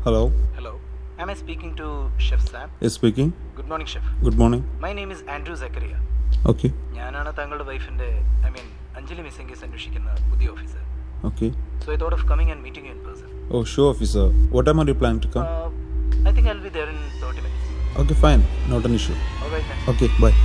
Hello. Hello. Am I speaking to Chef Sam? Yes, speaking. Good morning, Chef. Good morning. My name is Andrew Zacharia. Okay. ഞാനാണ് താങ്കളുടെ വൈഫിന്റെ Anjali missing case അന്വേഷിക്കുന്ന പുതിയ officer. Okay. So I thought of coming and meeting you in person. Oh, sure, officer. What time are you planning to come? I think I'll be there in 30 minutes. Okay, fine. Not an issue. All right, then. Okay, bye.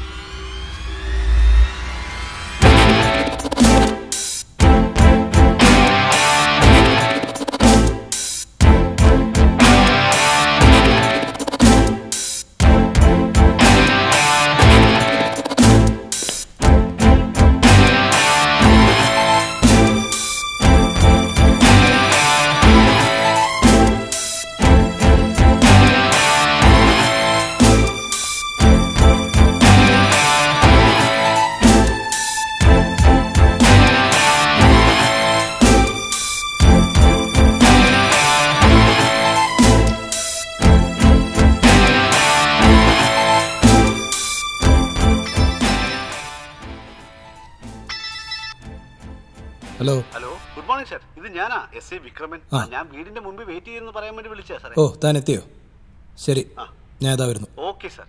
Hello. Hello, good morning sir. ഇത് ഞാനാ S I Vikraman. ഞാൻ വീടിന്റെ മുമ്പിൽ wait ചെയ്യുന്നു പറയാൻ വേണ്ടി വിളിച്ചാ സാറേ. ഓ, താൻ എത്തിയോ? ശരി, ഞാൻ ഇതാ വരുന്നു. Okay sir.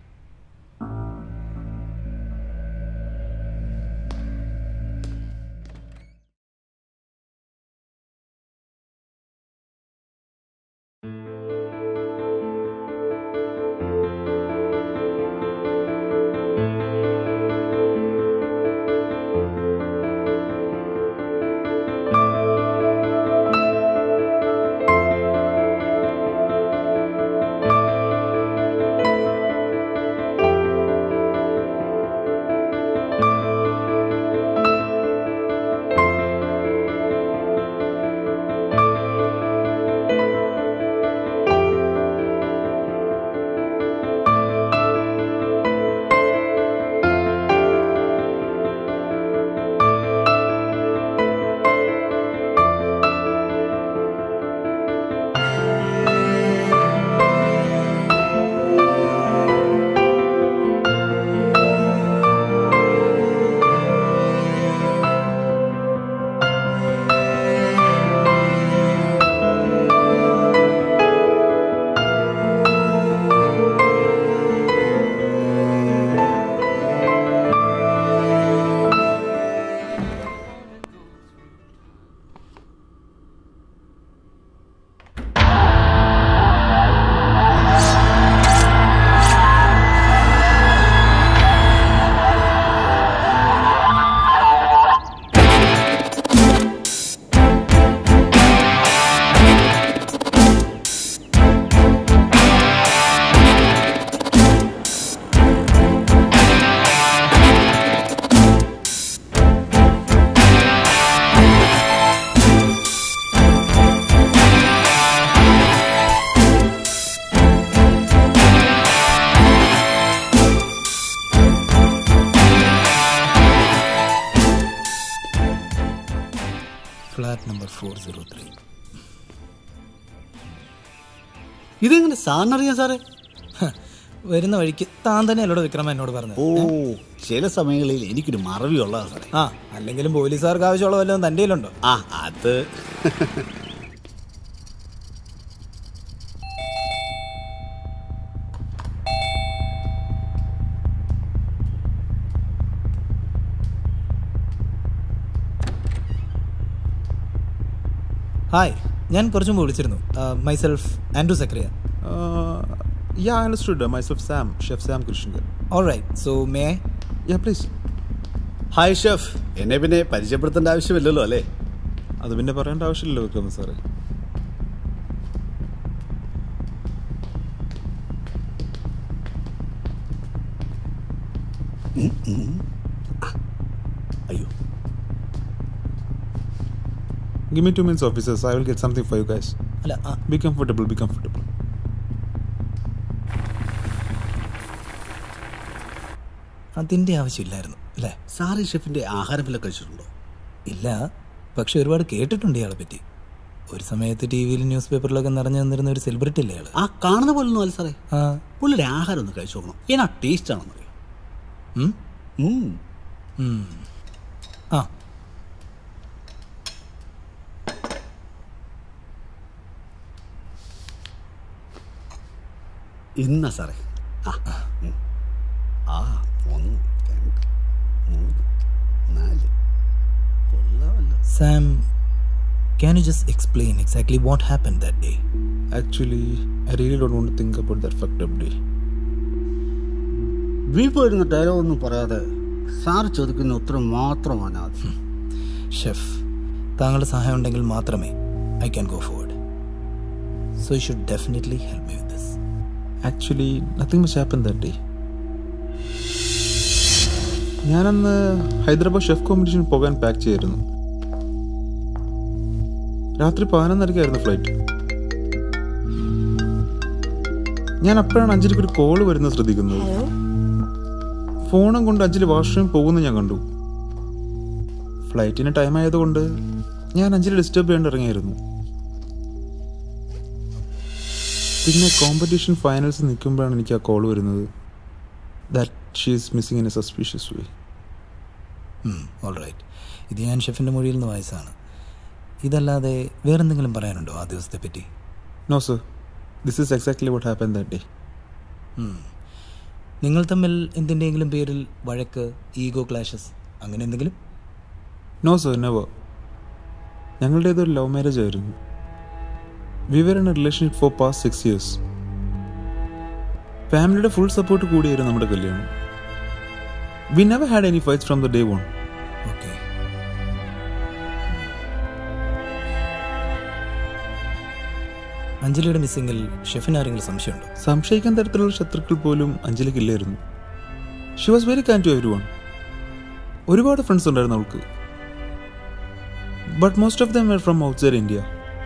Flat number 403. ഇതെങ്ങനെ സാറിനറിയാം സാറേ? വരുന്ന വഴിക്ക് താൻ തന്നെ അല്ലോട് വിക്രമൻ എന്നോട് പറഞ്ഞു. ഓ, ചില സമയങ്ങളിൽ എനിക്കൊരു മറവിയുള്ളതാ സാറേ. അല്ലെങ്കിലും പോലീസുകാർക്ക് ആവശ്യമുള്ള വല്ലതും തൻ്റെ കയ്യിലുണ്ടോ? അത് ഹായ്, ഞാൻ കുറച്ചു മുമ്പ് വിളിച്ചിരുന്നു. Myself Andrew Zacharia. Yeah, I understood. Myself Sam, Chef Sam Kurishingal. All right, so may I? Yeah, please. Hi chef. എന്നെ പിന്നെ പരിചയപ്പെടുത്തേണ്ട ആവശ്യമില്ലല്ലോ അല്ലേ? അത് പിന്നെ പറയേണ്ട ആവശ്യമില്ലല്ലോ വിക്രമൻ സാറേ. അയ്യോ, Give me 2 minutes, officers. I will get something for you guys. അല്ല, Be comfortable, be comfortable. അതിൻ്റെ ആവശ്യമില്ലായിരുന്നു അല്ലേ? സാറി ഷെഫിന്റെ ആഹാരം വല്ല കഴിച്ചിട്ടുണ്ടോ? ഇല്ല, പക്ഷെ ഒരുപാട് കേട്ടിട്ടുണ്ട് ഇയാളെ പറ്റി. ഒരു സമയത്ത് ടി വിയിലും ന്യൂസ് പേപ്പറിലൊക്കെ നിറഞ്ഞു വന്നിരുന്ന ഒരു സെലിബ്രിറ്റി അല്ലേ അയാൾ? ആ കാണുന്ന പോലെ ഒന്നും അല്ല സാറേ. പുള്ളിയുടെ ആഹാരം ഒന്ന് കഴിച്ചു നോക്കണം. എന്നാ ടേസ്റ്റ് ആണെന്നറിയോ? ആ, ഇന്ന സാറേ. ആ 1 2 3 4 കൊള്ളാമല്ലോ. Sam, can you just explain exactly what happened that day? Actually, I really don't want to think about that fucked up day. വീട്ടിൽ വരുന്ന ഡയലോഗൊന്നും പറയാതെ സാർ ചോദിക്കുന്ന ഉത്തരം മാത്രമാണ് അത്. ഷെഫ്, താങ്കളുടെ സഹായം ഉണ്ടെങ്കിൽ മാത്രമേ I can go forward. So you should definitely help me with this. Actually, nothing much happened that day. ഞാനന്ന് ഹൈദരാബാദ് ഷെഫ് കോമ്പറ്റീഷൻ പോകാൻ പാക്ക് ചെയ്യായിരുന്നു. രാത്രി 11:30 ഫ്ലൈറ്റ്. ഞാൻ അപ്പോഴാണ് അഞ്ജലിക്ക് ഒരു കോള് വരുന്നത് ശ്രദ്ധിക്കുന്നത്. ഫോണും കൊണ്ട് അഞ്ജലി വാഷ്റൂമിൽ പോകുന്നത് ഞാൻ കണ്ടു. ഫ്ലൈറ്റിന് ടൈം ആയതുകൊണ്ട് ഞാൻ അഞ്ജലി ഡിസ്റ്റർബ് ചെയ്യാണ്ട് ഇറങ്ങിയായിരുന്നു. പിന്നെ കോമ്പറ്റീഷൻ ഫൈനൽസ് നിൽക്കുമ്പോഴാണ് എനിക്ക് ആ കോൾ വരുന്നത്. That she is missing in a suspicious way. All right. ഇത് ഞാൻ ഷെഫിൻ്റെ മൊഴിയിൽ നിന്ന് വായിച്ചാണ്. ഇതല്ലാതെ വേറെന്തെങ്കിലും പറയാനുണ്ടോ ആ ദിവസത്തെ പറ്റി? No sir, this is exactly what happened that day. നിങ്ങൾ തമ്മിൽ എന്തിൻ്റെയെങ്കിലും പേരിൽ വഴക്ക്, ഈഗോ ക്ലാഷസ് അങ്ങനെ എന്തെങ്കിലും? No sir, never. ഞങ്ങളുടേതൊരു ലവ് മാരേജ് ആയിരുന്നു. We were in a relationship for past 6 years. ഫാമിലിയുടെ ഫുൾ സപ്പോർട്ട് കൂടിയായിരുന്നു നമ്മുടെ കല്യാണം. We never had any fights from the day one. ഓക്കെ. അഞ്ജലിയുടെ മിസ്സിങ്ങിൽ ഷെഫിന് ആരെങ്കിലും സംശയമുണ്ടോ? സംശയിക്കാൻ തരത്തിലുള്ള ശത്രുക്കൾ പോലും അഞ്ജലിക്കില്ലായിരുന്നു. She was very kind to every one. ഒരുപാട് ഫ്രണ്ട്സ് ഉണ്ടായിരുന്നു അവൾക്ക്. But most of them were from outside India.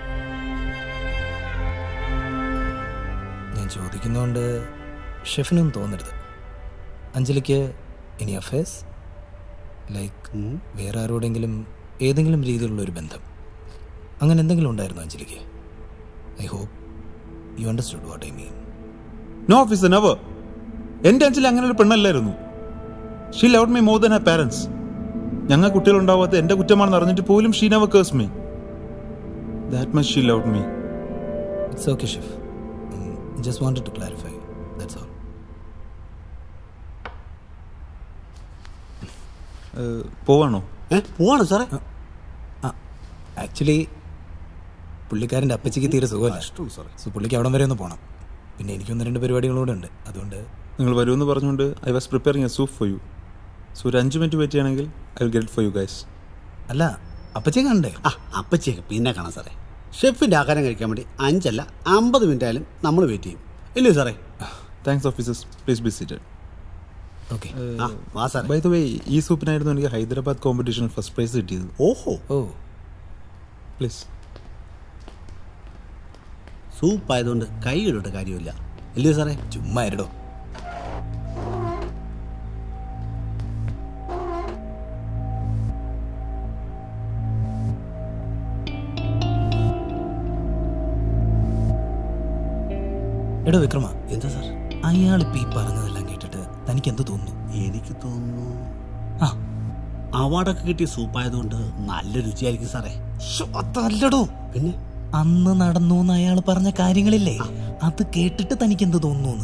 ഞാൻ ചോദിക്കുന്നതുകൊണ്ട് ഷെഫിനൊന്നും തോന്നരുത്. അഞ്ജലിക്ക് ഇനി അഫേഴ്സ് ലൈക്ക് വേറെ ആരോടെങ്കിലും ഏതെങ്കിലും രീതിയിലുള്ളൊരു ബന്ധം അങ്ങനെ എന്തെങ്കിലും ഉണ്ടായിരുന്നു അഞ്ജലിക്ക്? I hope you understood what I mean. No officer, never. എൻ്റെ അഞ്ജലി അങ്ങനെ ഒരു പെണ്ണല്ലായിരുന്നു. She loved me more than her parents. ഞങ്ങൾ കുട്ടികളുണ്ടാവാത്ത എൻ്റെ കുറ്റമാണെന്ന് അറിഞ്ഞിട്ട് പോലും she never cursed me. That much she loved me. It's okay, chef. Just wanted to clarify. That's all. പോവാണോ? പോവാണോ സാറേ? ആക്ച്വലി പുള്ളിക്കാരൻ്റെ അപ്പച്ചിക്ക് തീരെ സുഖമല്ല. സോ പുള്ളിക്ക് അവിടം വരെ ഒന്ന് പോകണം. പിന്നെ എനിക്കൊന്ന് 2 പരിപാടികളൂടെ ഉണ്ട്. അതുകൊണ്ട് നിങ്ങൾ വരുമെന്ന് പറഞ്ഞുകൊണ്ട് I was preparing a soup for you. So ഒരു 5 മിനിറ്റ് വെയിറ്റ് ചെയ്യണമെങ്കിൽ I will get for you guys. അല്ല, അപ്പച്ചിയെ കണ്ടേ? അപ്പച്ചിയൊക്കെ പിന്നെ കാണാം സാറേ. ഷെഫിൻ്റെ ആഹാരം കഴിക്കാൻ വേണ്ടി 5 അല്ല 50 മിനിറ്റ് ആയാലും നമ്മൾ വെയിറ്റ് ചെയ്യും. ഇല്ലേ സാറേ? Thanks officers, please be seated. Okay. By the way, ഈ സൂപ്പിനായിരുന്നു എനിക്ക് ഹൈദരാബാദ് കോമ്പറ്റീഷനിൽ ഫസ്റ്റ് പ്രൈസ് കിട്ടിയത്. ഓ പ്ലീസ്. സൂപ്പായതുകൊണ്ട് കൈ ഇടേണ്ട കാര്യമില്ല. ഇല്ലേ സാറേ? ചുമ്മാ ഇരടോ. എടോ വിക്രമ. എന്താ സാർ? അയാളിപ്പോൾ ഈ പറഞ്ഞതെല്ലാം കേട്ടിട്ട് തനിക്ക് എന്ത് തോന്നുന്നു? എനിക്ക് തോന്നുന്നു അവാർഡൊക്കെ കിട്ടിയ സൂപ്പായതുകൊണ്ട് നല്ല രുചിയായിരിക്കും സാറേ. അതല്ലടോ. പിന്നെ അന്ന് നടന്നു എന്ന് അയാൾ പറഞ്ഞ കാര്യങ്ങളില്ലേ, അത് കേട്ടിട്ട് തനിക്ക് എന്ത് തോന്നുന്നു?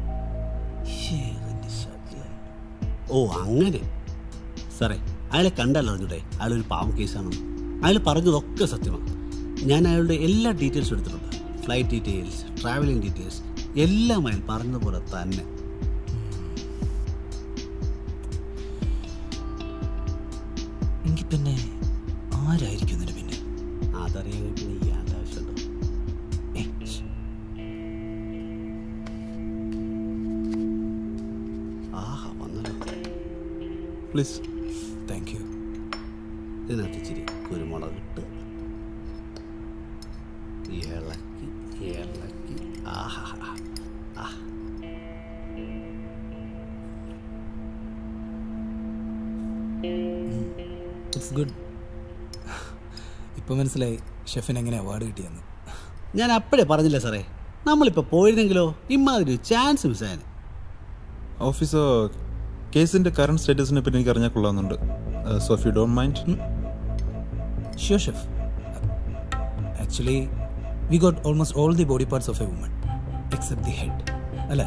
ഓ അങ്ങനെ സാറേ, അയാളെ കണ്ടറിഞ്ഞൂടെ അയാളൊരു പാവം കേസാണെന്ന്. അയാൾ പറഞ്ഞതൊക്കെ സത്യമാണ്. ഞാൻ അയാളുടെ എല്ലാ ഡീറ്റെയിൽസും എടുത്തിട്ടുണ്ട്. ഫ്ലൈറ്റ് ഡീറ്റെയിൽസ്, ട്രാവലിംഗ് ഡീറ്റെയിൽസ് എല്ലാം അയാൾ പറഞ്ഞതുപോലെ തന്നെ. എങ്കിൽ പിന്നെ ആരായിരിക്കും ഇതിന് പിന്നെ? അതറിയാൻ പിന്നെ ഈ ആവശ്യമുണ്ടോ? ആഹാ വന്നല്ലോ. പ്ലീസ്. Thank you. ഇതിനകത്ത് ഇച്ചിരി കുരുമുളക് ഇട്ട് ഇളക്കി ഇളക്കി. ആഹാ ആ ഇറ്റ്സ് ഗുഡ്. ഇപ്പോൾ മനസ്സിലായി ഷെഫിന് എങ്ങനെ അവാർഡ് കിട്ടിയെന്ന്. ഞാൻ അപ്പോഴേ പറഞ്ഞില്ലേ സാറേ, നമ്മളിപ്പോൾ പോയിരുന്നെങ്കിലോ ഇമാതിരി ചാൻസ് മിസ്സായത്. ഓഫീസർ, കേസിൻ്റെ കറണ്ട് സ്റ്റേറ്റസിനെ പറ്റി എനിക്ക് അറിഞ്ഞാൽ കൊള്ളാമെന്നുണ്ട്. So if you don't mind. Sure chef. Actually we got almost all the body parts of a woman except the head. അല്ലേ?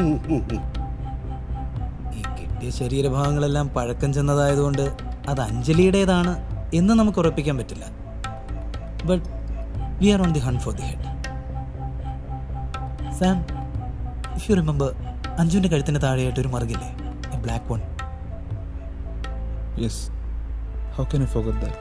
ഈ കിട്ടിയ ശരീരഭാഗങ്ങളെല്ലാം പഴക്കം ചെന്നതായതുകൊണ്ട് അത് അഞ്ജലിയുടേതാണ് എന്ന് നമുക്ക് ഉറപ്പിക്കാൻ പറ്റില്ല. But we are on the hunt for the head. Sam, if you remember, അഞ്ജുവിൻ്റെ കഴുത്തിന് താഴെയായിട്ട് ഒരു മറുകില്ലേ, a black one? Yes, how can I forget that?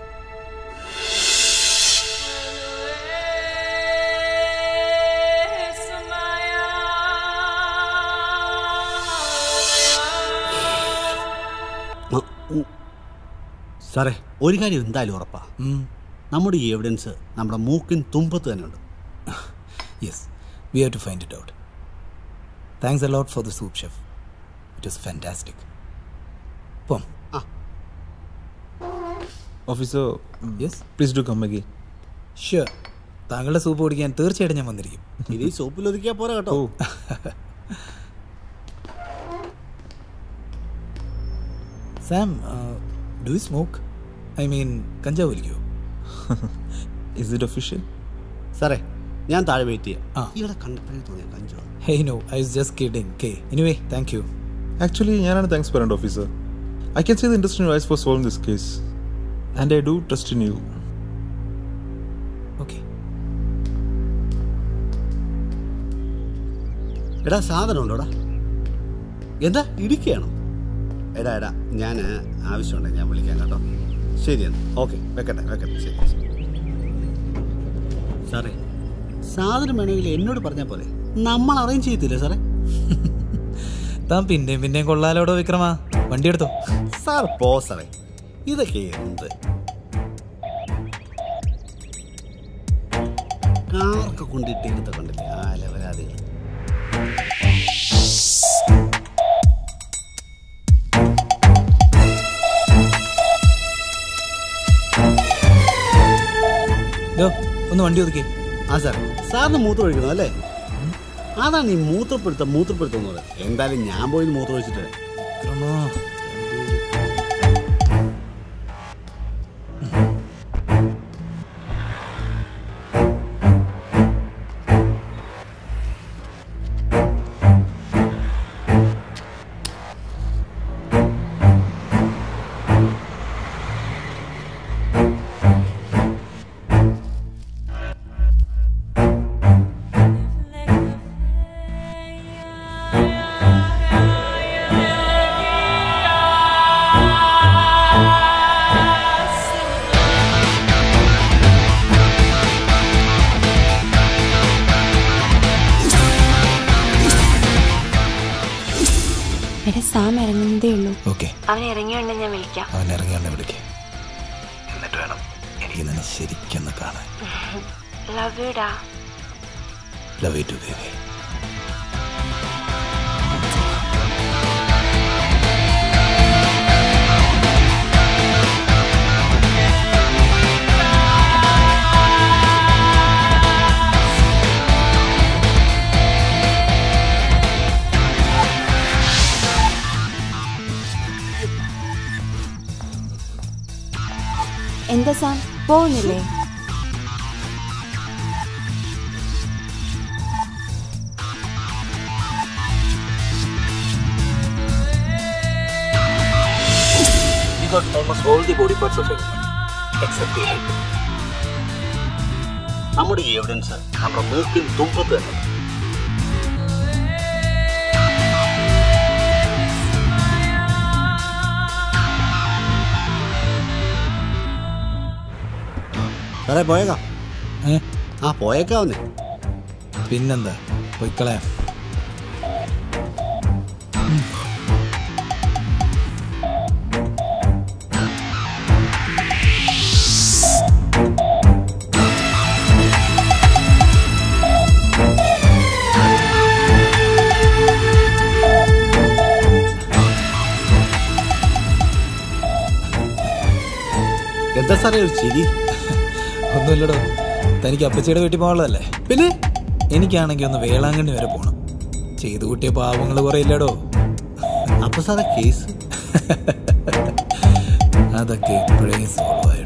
സാറേ, ഒരു കാര്യം എന്തായാലും ഉറപ്പാ, നമ്മുടെ ഈ എവിഡൻസ് നമ്മുടെ മൂക്കിൻ തുമ്പത്ത് തന്നെ ഉണ്ട്. Yes, we have to find it out. Thanks a lot for the soup chef. It was fantastic. പോം. Officer, yes, please do come again. Sure. താങ്കളുടെ സൂപ്പ് കുടിക്കാൻ തീർച്ചയായിട്ടും ഞാൻ വന്നിരിക്കും. ഇനി സോപ്പിൽ ഒതുക്കിയാൽ പോരാ കേട്ടോ. Sam, do you smoke? I mean, കഞ്ചാവ് വലിക്കോ? Is it official? സാറേ, ഞാൻ താഴെ വെയിറ്റ് ചെയ്യാം. ഇവിടെ കണ്ടപ്പോഴേ തോന്നിയ കഞ്ചാവ്. Hey no, I was just kidding. Okay, anyway, thank you. Actually, ഞാനാണ് താങ്ക്സ് പറയേണ്ട officer. I can see the interest in your eyes for solving this case. And I do trust in you. Okay. എടാ, സാധനം ഉണ്ടോടാ? എന്താ ഇടിക്കുകയാണോ? എടാ, ഞാൻ ആവശ്യമുണ്ടെങ്കിൽ ഞാൻ വിളിക്കാം കേട്ടോ. ശരിയെന്ന്. ഓക്കെ, വെക്കട്ടെ. ശരി. സാറേ, സാധനം വേണമെങ്കിൽ എന്നോട് പറഞ്ഞാൽ പോലെ, നമ്മൾ അറേഞ്ച് ചെയ്യത്തില്ലേ സാറേ? താൻ പിന്നെയും കൊള്ളാലോടോ വിക്രമ. വണ്ടി എടുത്തോ. സാർ പോ സാറേ, ഇതൊക്കെ എന്ത് കാർക്ക് കൊണ്ടിട്ട് എടുത്ത കണ്ടില്ലേ ആലവരാതികൾ. ഒന്ന് വണ്ടി ഒതുക്കി. ആ സാറേ, സാറിന് മൂത്രം ഒഴിക്കണം അല്ലേ? അതാണ് ഈ മൂത്രപ്പെടുത്തുന്നത്. എന്തായാലും ഞാൻ പോയി മൂത്രം ഒഴിച്ചിട്ട്. സാം ഇറങ്ങുന്നതേ ഉള്ളൂ. അവൻ ഇറങ്ങിയുണ്ട്, ഞാൻ വിളിക്കാം. അവൻ ഇറങ്ങിയുണ്ട് വിളിക്കാം. എന്നിട്ട് വേണം എനിക്ക് നിന്നെ ശരിക്കൊന്ന് കാണാൻ. ലവ് യു ഡാ. Love you too baby. എന്താ സാം, പോകുന്നില്ലേ? We got almost all the body parts of him except the head. നമ്മുടെ ഈ എവിഡൻസ് നമ്മുടെ മൂക്കിൻ തുമ്പത്ത് തന്നെ. സാറേ പോയേക്കാം. പോയേക്കാവുന്നേ. പിന്നെന്താ, പൊയ്ക്കളയാം. എന്താ സാറേ ഒരു ചിരി? ഒന്നുമില്ലടോ, തനിക്ക് അപ്പച്ചിയുടെ വീട്ടിൽ പോകാനുള്ളതല്ലേ? പിന്നെ എനിക്കാണെങ്കിൽ ഒന്ന് വേളാങ്കണ്ണി വരെ പോകണം. ചെയ്തു കൂട്ടിയ പാവങ്ങൾ കുറെ ഇല്ലടോ. അപ്പൊ സാറേ കേസ് അതൊക്കെ എപ്പോഴേ സോൾവ് ആയി.